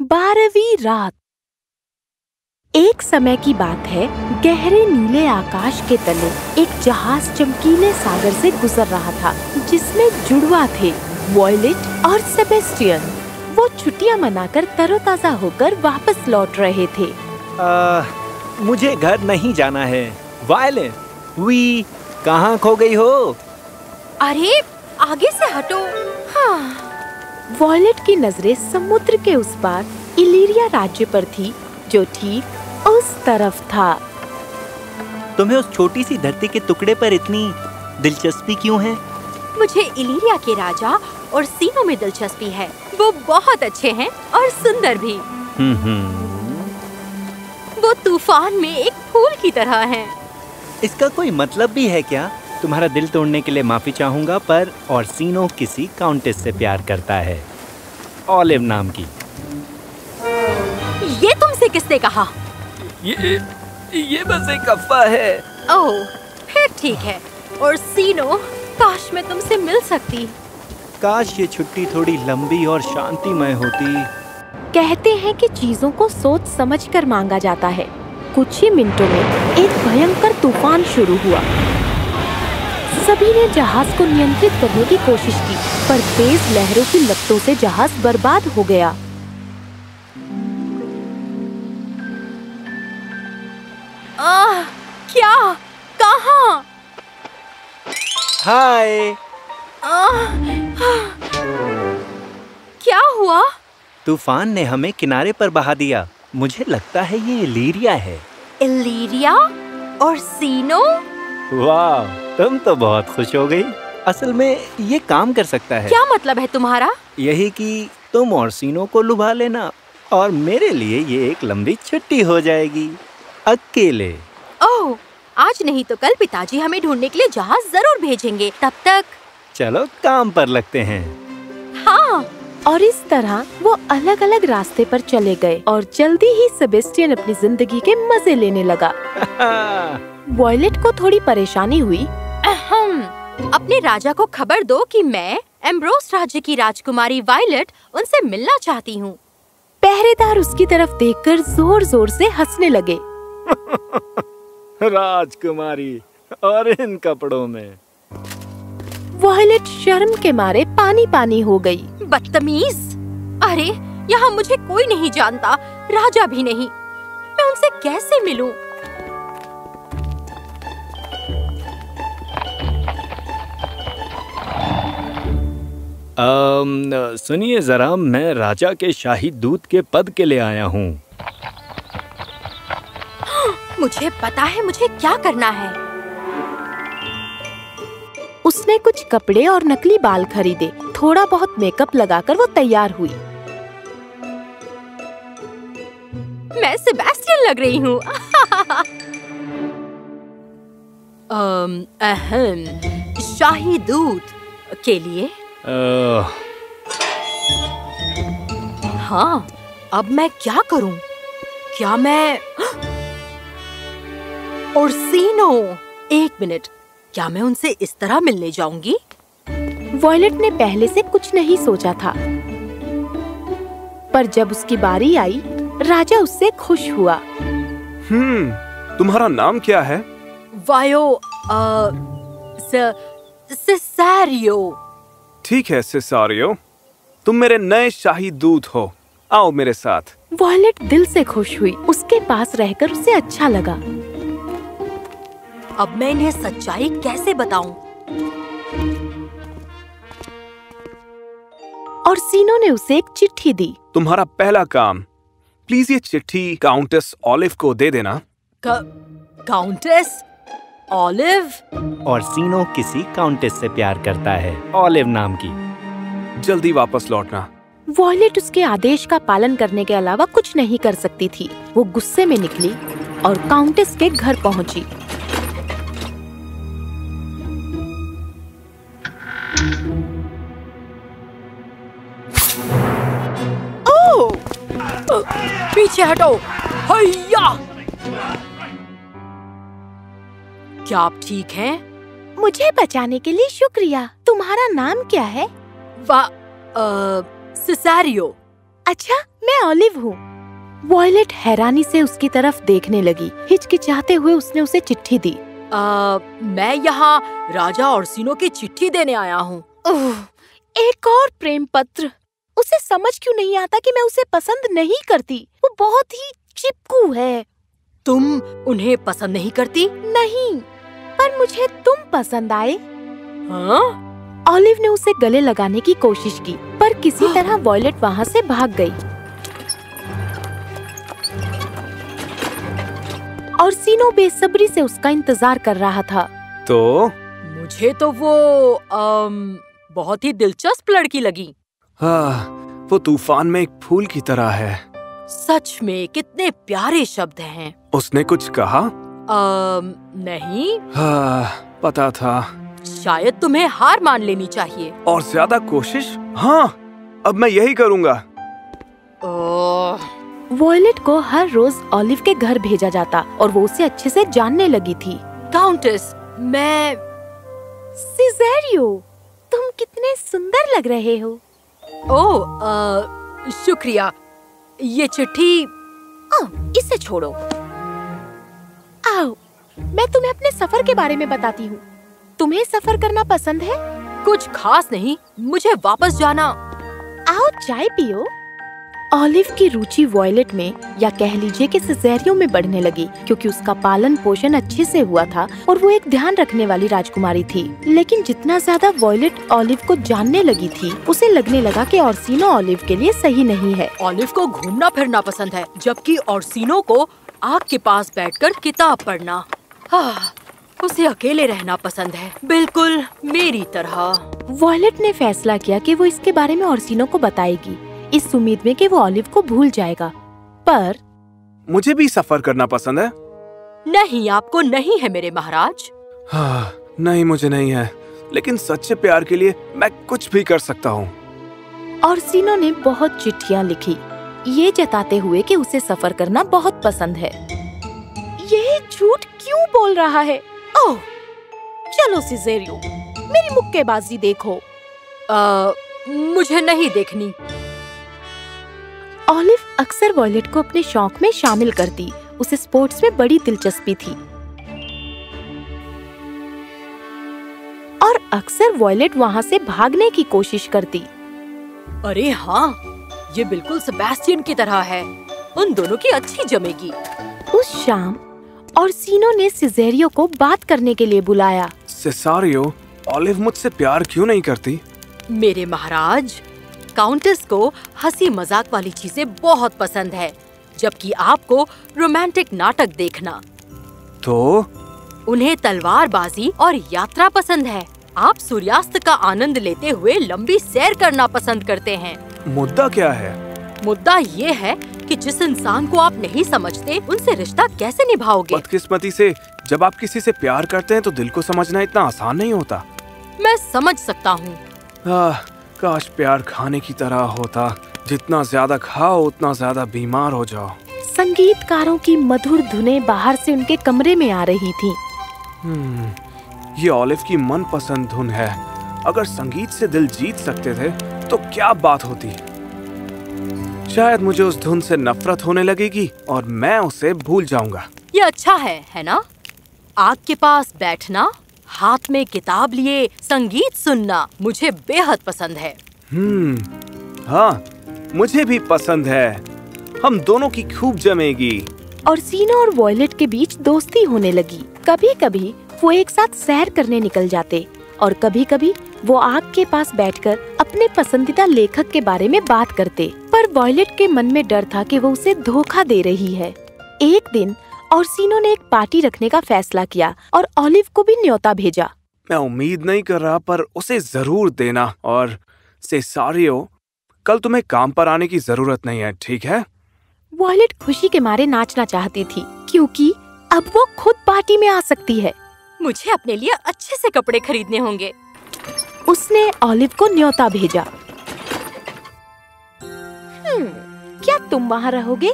12वीं रात। एक समय की बात है, गहरे नीले आकाश के तले एक जहाज चमकीले सागर से गुजर रहा था, जिसमें जुड़वा थे, वॉयलेट और सेबेस्टियन। वो छुट्टियां मनाकर तरोताजा होकर वापस लौट रहे थे। मुझे घर नहीं जाना है। वॉयलेट, वी कहाँ खो गई हो? अरे आगे से हटो। हाँ। वॉयलेट की नजरें समुद्र के उस पार इलीरिया राज्य पर थी, जो ठीक उस तरफ था। तुम्हें उस छोटी सी धरती के टुकड़े पर इतनी दिलचस्पी क्यों है? मुझे इलीरिया के राजा और सीनों में दिलचस्पी है। वो बहुत अच्छे हैं और सुंदर भी। वो तूफान में एक फूल की तरह हैं। इसका कोई मतलब भी है क्या? तुम्हारा दिल तोड़ने के लिए माफी चाहूंगा, पर ऑर्सिनो किसी काउंटेस से प्यार करता है, ऑलिव नाम की। ये तुमसे किसने कहा? ये बस एक अफवाह है। ओह, फिर ठीक है। ऑर्सिनो, काश मैं तुमसे मिल सकती। काश ये छुट्टी थोड़ी लंबी और शांतिमय होती। कहते हैं कि चीजों को सोच समझकर मांगा जाता है। कुछ ही मिनटों में एक भयंकर तूफान शुरू हुआ। सभी ने जहाज को नियंत्रित करने की कोशिश की, पर तेज लहरों की लपटों से जहाज बर्बाद हो गया। क्या? कहाँ? हाय। क्या हुआ? तूफान ने हमें किनारे पर बहा दिया। मुझे लगता है ये इलीरिया है। इलीरिया? ऑर्सिनो? वाह, तुम तो बहुत खुश हो गई। असल में ये काम कर सकता है। क्या मतलब है तुम्हारा? यही कि तुम ऑर्सिनो को लुभा लेना और मेरे लिए ये एक लंबी छुट्टी हो जाएगी, अकेले। ओह, आज नहीं तो कल पिताजी हमें ढूंढने के लिए जहाज जरूर भेजेंगे। तब तक चलो काम पर लगते हैं। हाँ। और इस तरह वो अलग अलग रास्ते पर चले गए और जल्दी ही सेबेस्टियन अपनी जिंदगी के मजे लेने लगा। वॉयलेट को थोड़ी परेशानी हुई। अपने राजा को खबर दो कि मैं एम्ब्रोस राज्य की राजकुमारी वॉयलेट उनसे मिलना चाहती हूँ। पहरेदार उसकी तरफ देखकर जोर जोर से हंसने लगे। राजकुमारी, और इन कपड़ों में। वॉयलेट शर्म के मारे पानी पानी हो गई। बदतमीज! अरे यहाँ मुझे कोई नहीं जानता, राजा भी नहीं। मैं उनसे कैसे मिलूं? सुनिए जरा, मैं राजा के शाही दूत के पद के लिए आया हूँ। मुझे पता है मुझे क्या करना है। उसने कुछ कपड़े और नकली बाल खरीदे। थोड़ा बहुत मेकअप लगाकर वो तैयार हुई। मैं सेबेस्टियन लग रही हूँ। शाही दूत के लिए। हाँ, अब मैं क्या करूं? क्या मैं ऑर्सिनो? एक मिनट, क्या मैं उनसे इस तरह मिलने जाऊंगी? वॉयलेट ने पहले से कुछ नहीं सोचा था, पर जब उसकी बारी आई, राजा उससे खुश हुआ। तुम्हारा नाम क्या है? Viola Cesario. ठीक है सेसारियो, तुम मेरे नए शाही दूत हो। आओ मेरे साथ। वॉयलेट दिल से खुश हुई। उसके पास रहकर उसे अच्छा लगा। अब मैं इन्हें सच्चाई कैसे बताऊं? और सीनो ने उसे एक चिट्ठी दी। तुम्हारा पहला काम, प्लीज ये चिट्ठी काउंटेस ऑलिव को दे देना। Countess Olive? ऑर्सिनो किसी काउंटेस से प्यार करता है, ऑलिव नाम की। जल्दी वापस लौटना। वॉयलेट उसके आदेश का पालन करने के अलावा कुछ नहीं कर सकती थी। वो गुस्से में निकली और काउंटेस के घर पहुंची। पीछे हटो। हैया! क्या आप ठीक हैं? मुझे बचाने के लिए शुक्रिया। तुम्हारा नाम क्या है? सेसारियो। अच्छा, मैं ऑलिव हूँ। वॉयलेट हैरानी से उसकी तरफ देखने लगी। हिचकिचाते हुए उसने उसे चिट्ठी दी। मैं यहाँ राजा ओर्सिनो की चिट्ठी देने आया हूँ। एक और प्रेम पत्र। उसे समझ क्यों नहीं आता कि मैं उसे पसंद नहीं करती। वो बहुत ही चिपकू है। तुम उन्हें पसंद नहीं करती? नहीं, पर मुझे तुम पसंद आए। हाँ? ऑलिव ने उसे गले लगाने की कोशिश की, पर किसी तरह वॉयलेट वहाँ से भाग गई। ओर्सिनो बेसब्री से उसका इंतजार कर रहा था। तो मुझे तो वो बहुत ही दिलचस्प लड़की लगी। हाँ, वो तूफान में एक फूल की तरह है। सच में कितने प्यारे शब्द हैं। उसने कुछ कहा? नहीं। हाँ, पता था। शायद तुम्हें हार मान लेनी चाहिए। और ज्यादा कोशिश? हाँ, अब मैं यही करूँगा। वॉयलेट को हर रोज ऑलिव के घर भेजा जाता और वो उसे अच्छे से जानने लगी थी। काउंटेस, मैं... सिजेरियो, तुम कितने सुंदर लग रहे हो। ओह, शुक्रिया। ये चिट्ठी... इसे छोड़ो। आओ, मैं तुम्हें अपने सफर के बारे में बताती हूँ। तुम्हें सफर करना पसंद है? कुछ खास नहीं, मुझे वापस जाना। आओ चाय पियो। ऑलिव की रुचि वॉयलेट में, या कह लीजिए कि सिजेरियो में बढ़ने लगी, क्योंकि उसका पालन पोषण अच्छे से हुआ था और वो एक ध्यान रखने वाली राजकुमारी थी। लेकिन जितना ज्यादा वॉयलेट ऑलिव को जानने लगी थी, उसे लगने लगा कि ओर्सिनो ऑलिव के लिए सही नहीं है। ऑलिव को घूमना फिरना पसंद है, जबकि ओर्सिनो को आग के पास बैठकर किताब पढ़ना। उसे अकेले रहना पसंद है, बिल्कुल मेरी तरह। वॉयलेट ने फैसला किया कि वो इसके बारे में ओर्सिनो को बताएगी, इस उम्मीद में कि वो ऑलिव को भूल जाएगा। पर मुझे भी सफर करना पसंद है। नहीं, आपको नहीं है मेरे महाराज। हाँ, नहीं, मुझे नहीं है, लेकिन सच्चे प्यार के लिए मैं कुछ भी कर सकता हूँ। ओर्सिनो ने बहुत चिट्ठियाँ लिखी, ये जताते हुए कि उसे सफर करना बहुत पसंद है। ये झूठ क्यों बोल रहा है? ओह, चलो सिजेरियो, मेरी मुक्केबाजी देखो। मुझे नहीं देखनी। ऑलिव अक्सर वॉयलेट को अपने शौक में शामिल करती। उसे स्पोर्ट्स में बड़ी दिलचस्पी थी और अक्सर वॉयलेट वहाँ से भागने की कोशिश करती। अरे हाँ, ये बिल्कुल सेबेस्टियन की तरह है। उन दोनों की अच्छी जमेगी। उस शाम ओर्सिनो ने सिजेरियो को बात करने के लिए बुलाया। सिजेरियो, ऑलिव मुझसे प्यार क्यों नहीं करती? मेरे महाराज, काउंटेस को हंसी मजाक वाली चीजें बहुत पसंद है, जबकि आपको रोमांटिक नाटक देखना। तो उन्हें तलवारबाजी और यात्रा पसंद है। आप सूर्यास्त का आनंद लेते हुए लंबी सैर करना पसंद करते हैं। मुद्दा क्या है? मुद्दा ये है कि जिस इंसान को आप नहीं समझते, उनसे रिश्ता कैसे निभाओगे? बदकिस्मती से जब आप किसी से प्यार करते हैं तो दिल को समझना इतना आसान नहीं होता। मैं समझ सकता हूँ। काश प्यार खाने की तरह होता, जितना ज्यादा खाओ उतना ज्यादा बीमार हो जाओ। संगीतकारों की मधुर धुनें बाहर से उनके कमरे में आ रही थीं। ये ऑलिव की मनपसंद धुन है। अगर संगीत से दिल जीत सकते थे तो क्या बात होती। शायद मुझे उस धुन से नफरत होने लगेगी और मैं उसे भूल जाऊंगा। ये अच्छा है ना? आग के पास बैठना, हाथ में किताब लिए संगीत सुनना मुझे बेहद पसंद है। हाँ, मुझे भी पसंद है। हम दोनों की खूब जमेगी। ओर्सिनो और वॉयलेट के बीच दोस्ती होने लगी। कभी कभी वो एक साथ सैर करने निकल जाते और कभी कभी वो आग के पास बैठकर अपने पसंदीदा लेखक के बारे में बात करते। पर वॉयलेट के मन में डर था कि वो उसे धोखा दे रही है। एक दिन ओर्सिनो ने एक पार्टी रखने का फैसला किया और ऑलिव को भी न्योता भेजा। मैं उम्मीद नहीं कर रहा, पर उसे जरूर देना। और सिजेरियो, कल तुम्हें काम पर आने की जरूरत नहीं है, ठीक है? वॉयलेट खुशी के मारे नाचना चाहती थी, क्योंकि अब वो खुद पार्टी में आ सकती है। मुझे अपने लिए अच्छे से कपड़े खरीदने होंगे। उसने ऑलिव को न्योता भेजा। क्या तुम वहाँ रहोगे?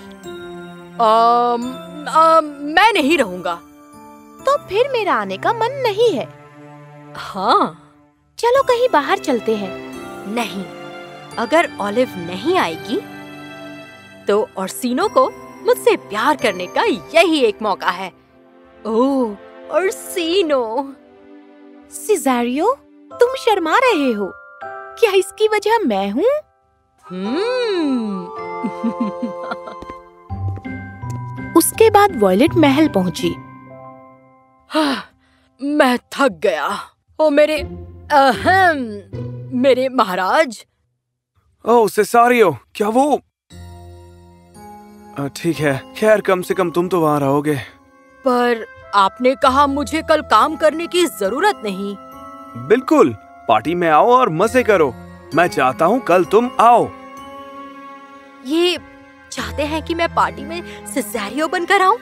मैं नहीं रहूंगा। तो फिर मेरा आने का मन नहीं है। हाँ, चलो कहीं बाहर चलते हैं। नहीं, अगर ऑलिव नहीं आएगी तो ऑर्सिनो को मुझसे प्यार करने का यही एक मौका है। ओह, ऑर्सिनो। सिज़ेरियो, तुम शर्मा रहे हो। क्या इसकी वजह मैं हूँ? उसके बाद वॉयलेट महल पहुंची। मैं थक गया। ओ मेरे महाराज। ओह सेसारियो, क्या वो? ठीक है, खैर कम से कम तुम तो वहाँ रहोगे। पर आपने कहा मुझे कल काम करने की जरूरत नहीं। बिल्कुल, पार्टी में आओ और मजे करो। मैं चाहता हूँ कल तुम आओ। ये चाहते हैं कि मैं पार्टी में सिज़ेरियो बनकर आऊं?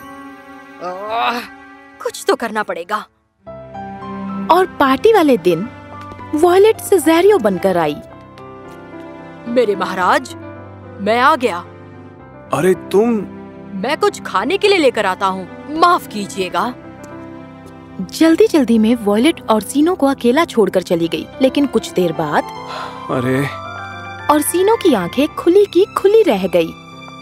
कुछ तो करना पड़ेगा। और पार्टी वाले दिन वॉयलेट सिज़ेरियो बनकर आई। मेरे महाराज, मैं आ गया। अरे तुम? मैं कुछ खाने के लिए लेकर आता हूँ, माफ कीजिएगा। जल्दी जल्दी में वॉयलेट ऑर्सिनो को अकेला छोड़कर चली गई, लेकिन कुछ देर बाद अरे ऑर्सिनो की आंखें खुली की खुली रह गई।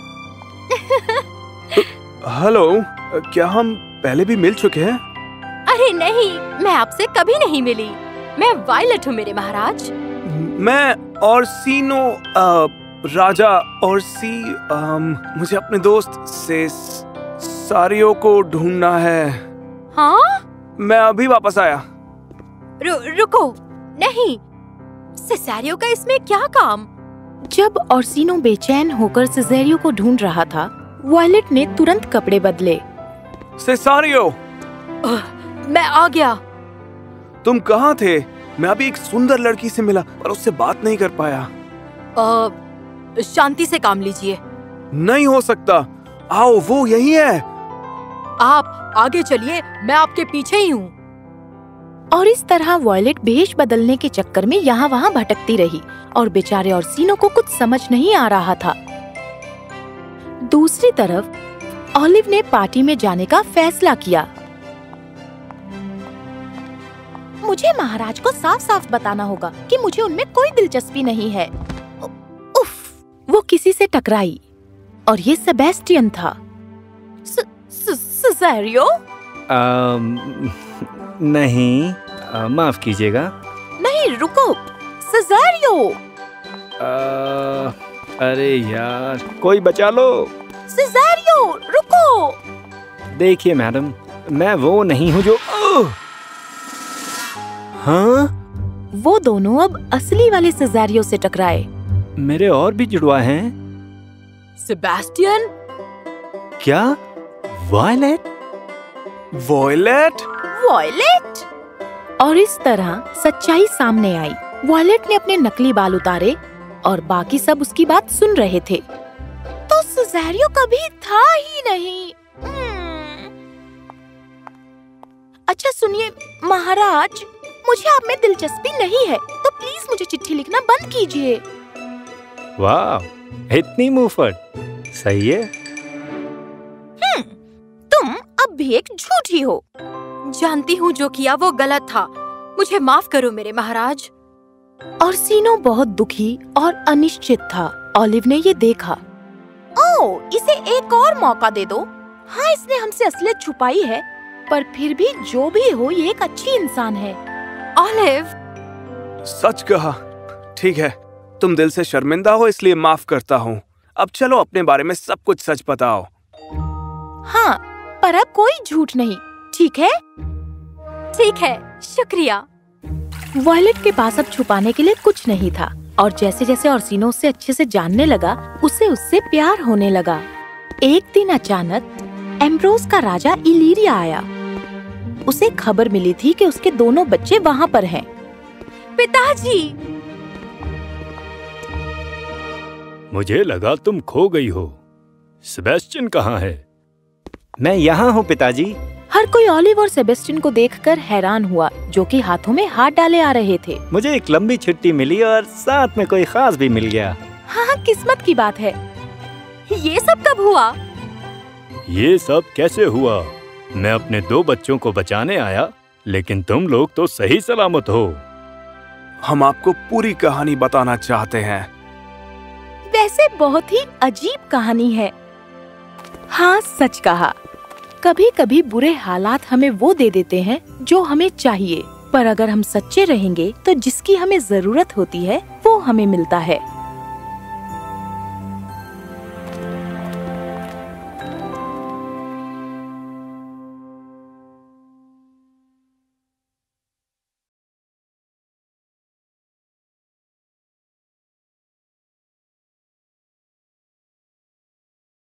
हेलो, क्या हम पहले भी मिल चुके हैं? अरे नहीं, मैं आपसे कभी नहीं मिली। मैं वायलेट हूँ मेरे महाराज। मैं ऑर्सिनो, राजा मुझे अपने दोस्त से सारियो को ढूंढना है। हाँ? मैं अभी वापस आया। रुको, नहीं, सिज़ेरियो का इसमें क्या काम? जब ऑर्सिनो बेचैन होकर सिज़ेरियो को ढूंढ रहा था, वॉयलेट ने तुरंत कपड़े बदले। सेसारियो, मैं आ गया। तुम कहाँ थे? मैं अभी एक सुंदर लड़की से मिला पर उससे बात नहीं कर पाया। शांति से काम लीजिए। नहीं हो सकता, आओ, वो यही है। आप आगे चलिए, मैं आपके पीछे ही हूँ। और इस तरह वॉयलेट भेष बदलने के चक्कर में यहाँ वहाँ भटकती रही और बेचारे ऑर्सिनो को कुछ समझ नहीं आ रहा था। दूसरी तरफ ऑलिव ने पार्टी में जाने का फैसला किया। मुझे महाराज को साफ साफ बताना होगा कि मुझे उनमें कोई दिलचस्पी नहीं है। उफ, वो किसी से टकराई और ये सेबेस्टियन था। सिज़ेरियो? नहीं, माफ कीजिएगा। नहीं, रुको, सिज़ेरियो। अरे यार, कोई बचा लो। सिज़ेरियो, रुको। देखिए मैडम, मैं वो नहीं हूँ जो। हाँ? वो दोनों अब असली वाले सिज़ेरियो से टकराए। मेरे और भी जुड़वा हैं। सेबेस्टियन? क्या? वॉयलेट? वॉयलेट? वॉयलेट? और इस तरह सच्चाई सामने आई। वॉयलेट ने अपने नकली बाल उतारे और बाकी सब उसकी बात सुन रहे थे। तो सिज़ेरियो कभी था ही नहीं। अच्छा सुनिए महाराज, मुझे आप में दिलचस्पी नहीं है, तो प्लीज मुझे चिट्ठी लिखना बंद कीजिए। वाह, इतनी मुफ्त, सही है। तुम अब भी एक झूठी हो। जानती हूँ जो किया वो गलत था, मुझे माफ करो मेरे महाराज। ऑर्सिनो बहुत दुखी और अनिश्चित था। ऑलिव ने ये देखा। ओह, इसे एक और मौका दे दो। हाँ, इसने हमसे असलियत छुपाई है, पर फिर भी जो भी हो, ये एक अच्छी इंसान है। ऑलिव, सच कहा। ठीक है, तुम दिल से शर्मिंदा हो इसलिए माफ करता हूँ। अब चलो अपने बारे में सब कुछ सच बताओ। हाँ, पर अब कोई झूठ नहीं, ठीक है? ठीक है, शुक्रिया। वॉयलेट के पास अब छुपाने के लिए कुछ नहीं था और जैसे जैसे ऑर्सिनो उससे अच्छे से जानने लगा, उसे उससे प्यार होने लगा। एक दिन अचानक एम्ब्रोस का राजा इलीरिया आया। उसे खबर मिली थी कि उसके दोनों बच्चे वहाँ पर हैं। पिताजी! मुझे लगा तुम खो गई हो। सेबेस्टियन कहाँ है? मैं यहाँ हूँ पिताजी। हर कोई ऑलिव और सेबेस्टियन को देखकर हैरान हुआ, जो कि हाथों में हाथ डाले आ रहे थे। मुझे एक लंबी छुट्टी मिली और साथ में कोई खास भी मिल गया। हाँ, किस्मत की बात है। ये सब कब हुआ? ये सब कैसे हुआ? मैं अपने 2 बच्चों को बचाने आया, लेकिन तुम लोग तो सही सलामत हो। हम आपको पूरी कहानी बताना चाहते हैं। वैसे बहुत ही अजीब कहानी है। हाँ, सच कहा। कभी कभी बुरे हालात हमें वो दे देते हैं जो हमें चाहिए, पर अगर हम सच्चे रहेंगे तो जिसकी हमें जरूरत होती है वो हमें मिलता है।